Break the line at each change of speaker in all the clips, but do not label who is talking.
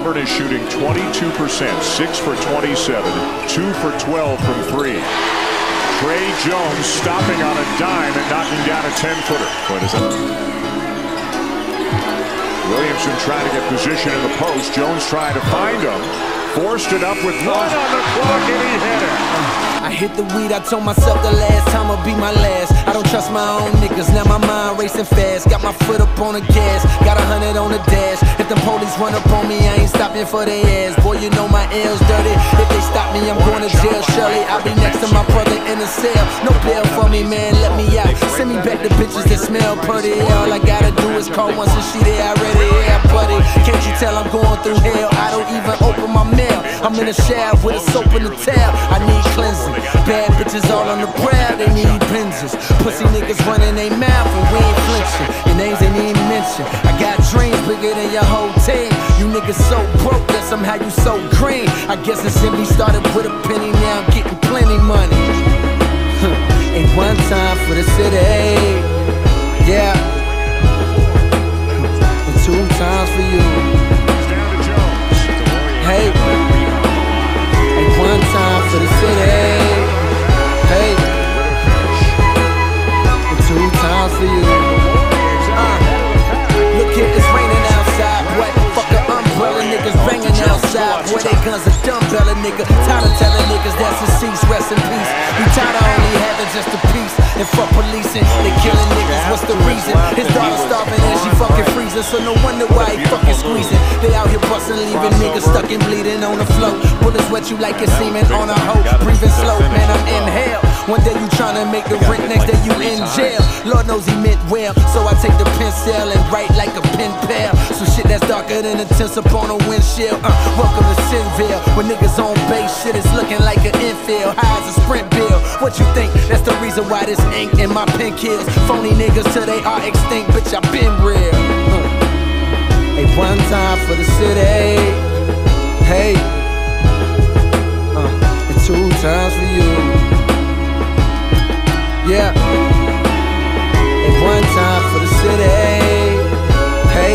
Auburn is shooting 22%, 6 for 27, 2 for 12 from 3. Tre Jones stopping on a dime and knocking down a 10-footer. Williamson trying to get position in the post. Jones trying to find him. Forced it up with 1 on the clock, and he hit it.
I hit the weed, I told myself the last time will be my last. I don't trust my own niggas, now my mind racing fast. Got my foot up on the gas, got 100 on the dash. If the police run up on me, I ain't stopping for their ass. Boy, you know my L's dirty. If they stop me, I'm going to jail. Surely I'll be next to my brother in the cell. No bail for me, man, let me out. Send me back the bitches that smell pretty. All I gotta do is call once and she there already. Yeah, buddy, can't you tell I'm going through hell? I don't even open my mail. I'm in the shower with a soap in the towel. I need cleansing. Bad bitches all on the prowl, they need Benzes. Pussy niggas running they mouth and we ain't flinching. Your names ain't even mentioned. I got dreams bigger than your whole team. You niggas so broke that somehow you so green. I guess it simply started with a penny, now I'm getting plenty money. Ain't one time for the city, yeah. And 2 times for you. Hey, ain't 1 time for the city. Hey, and 2 times for you. Look here, it's raining outside, boy. Fuck the umbrella, niggas banging outside. Boy, they guns a dumbbella, nigga. Tired of telling niggas that's deceased, rest in peace. We tired of only having just a piece. And fuck policing, they killing niggas, what's the reason? His daughter starving and she fucking freezing, so no wonder why he fucking squeezing. They out here busting, leaving niggas stuck and bleeding on the floor. Bullets wet you like it's semen on a hoe. Breathing slow, man, I'm in hell. One day you tryna make the rent, next day you in jail. Lord knows he meant well, so I take the pencil and write like a pen pal. So shit that's darker than a tense up on a windshield. Welcome to Sinville, when niggas on base, shit is looking like an infield. High as a sprint bill. What you think? That's the reason why this ink in my pen kills. Phony niggas till they are extinct, bitch, I been real. Ain't 1 time for the city. Hey, and 2 times for you. Yeah, ain't 1 time for the city. Hey,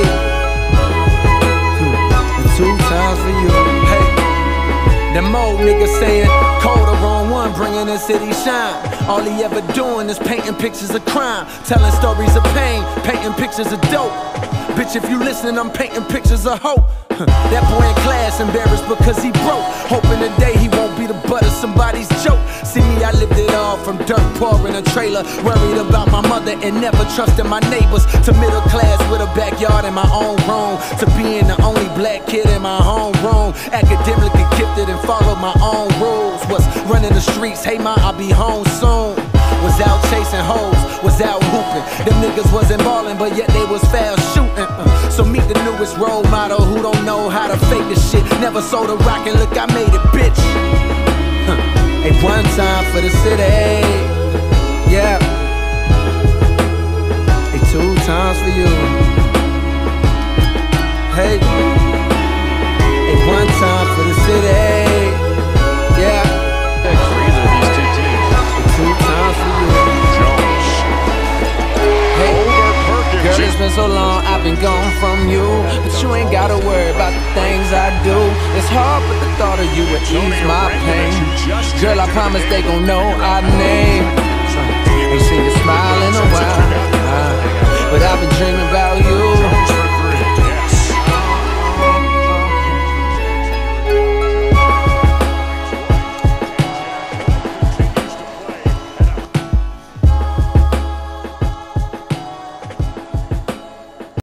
and 2 times for you. Hey, them old niggas saying cold, the wrong one, bringing the city shine. All he ever doing is painting pictures of crime, telling stories of pain, painting pictures of dope. Bitch, if you listening, I'm painting pictures of hope. That boy in class embarrassed because he broke, hoping today he won't be the butt of somebody's joke. See me, I lived it all, from dirt poor in a trailer, worried about my mother and never trusting my neighbors, to middle class with a backyard in my own room, to being the only black kid in my homeroom, academically gifted and follow my own rules. Was running the streets, hey ma, I'll be home soon. Was out chasing hoes, was out hooping. Them niggas wasn't ballin', but yet they was foul shooting. So meet the newest role model who don't know how to fake this shit. Never sold a rock and look, I made it, bitch. Ain't 1 time for the city, yeah. Ain't 2 times for you. Hey, ain't 1 time for the city, yeah. Girl, it's been so long, I've been gone from you, but you ain't gotta worry about the things I do. It's hard, but the thought of you would ease my pain. Girl, I promise they gon' know our name. Ain't seen you smile in a while, but I've been dreaming about you.